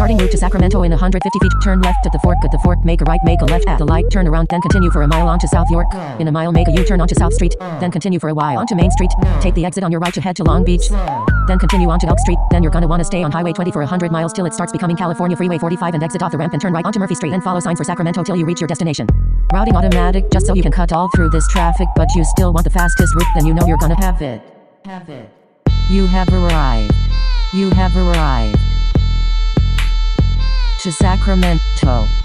Starting route to Sacramento in 150 feet. Turn left at the fork, make a right, make a left at the light, turn around, then continue for a mile onto South York. In a mile, make a U-turn onto South Street, then continue for a while onto Main Street. Take the exit on your right to head to Long Beach. Then continue onto Elk Street. Then you're gonna wanna stay on Highway 20 for 100 miles till it starts becoming California Freeway 45 and exit off the ramp and turn right onto Murphy Street. Then follow signs for Sacramento till you reach your destination. Routing automatic, just so you can cut all through this traffic, but you still want the fastest route, then you know you're gonna have it. You have arrived. You have arrived to Sacramento.